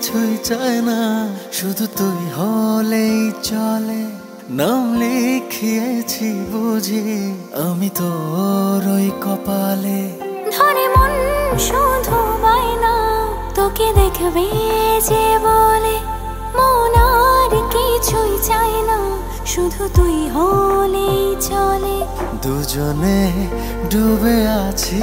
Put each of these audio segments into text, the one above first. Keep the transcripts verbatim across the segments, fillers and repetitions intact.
কিছুই চায় না, শুধু তুই হলেই চলে। নাম লিখিয়েছি বুঝি আমি তোর ওই কপালে। ধরে মন শুধু বায়না তোকে দেখবে যে বলে, মন আর কিছুই চায় না, শুধু তুই হলেই চলে। দুজনে ডুবে আছি,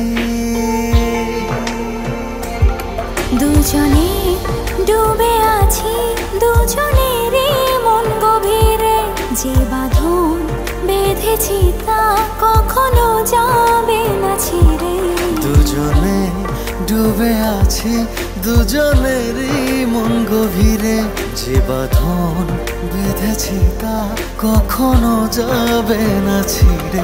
দুজনে ডুবে আছি, দুজনেরই মন গভীরে যে বাঁধন বেঁধেছি তা কখনো যাবে না ছিঁড়ে। দুজনে ডুবে আছি, দুজনেরই মন গভীরে যে বাঁধন বেঁধেছি তা কখনো যাবে না ছিঁড়ে।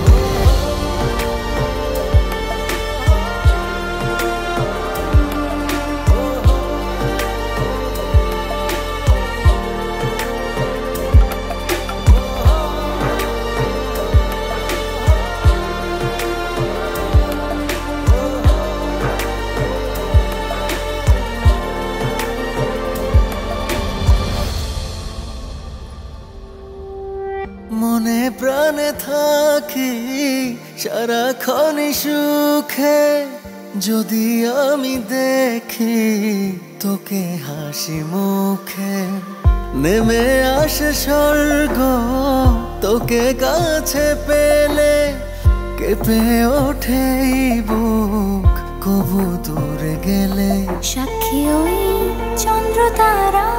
মনে প্রাণে থাকি সারাক্ষণই সুখে, যদি আমি দেখি তোকে হাসি মুখে। নেমে আসে স্বর্গ তোকে কাছে পেলে, কেঁপে ওঠে বুক কবু দূরে গেলে। সাক্ষী ওই চন্দ্র তারা,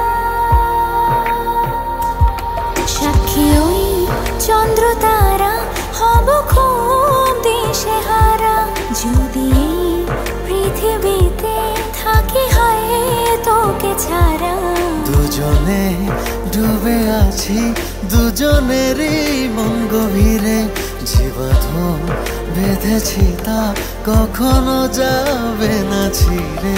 সাক্ষী ওই চন্দ্র তারা, হব খুব দিশেহারা যদি পৃথিবীতে থাকি হয় তোকে ছাড়া। দুজনে ডুবে আছি, দুজনেরই মন গভীরে যে বাঁধন বেঁধেছি তা কখনো যাবে না ছিঁড়ে।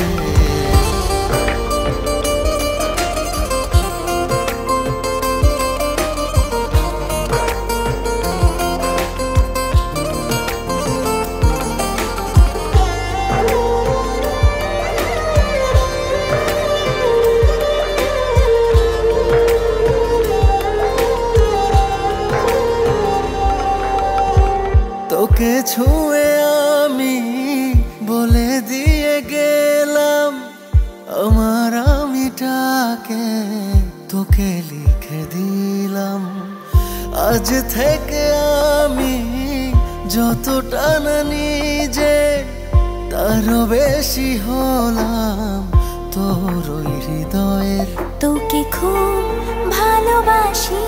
তোকে ছুঁয়ে আমি বলে দিয়ে গেলাম আমার আমিটাকে, তোকে লিখে দিলাম। আজ থেকে আমি যতটা না নিজে, তারও বেশি হলাম তোর ওই হৃদয়ের। তোকে খুব ভালোবাসি,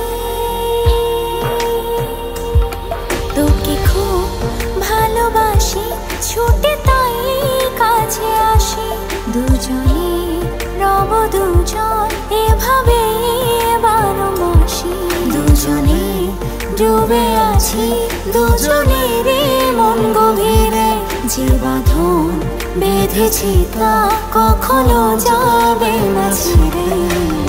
তোকে খুব ভালোবাসি, ছুটে তাই কাছে আসি। দুজনে রব দুজন এভাবে বারো মাসি। দুজনে ডুবে আছি, দুজনেরই মন গভীরে যে বাঁধন বেঁধেছি তা কখনো যাবে না ছিঁড়ে।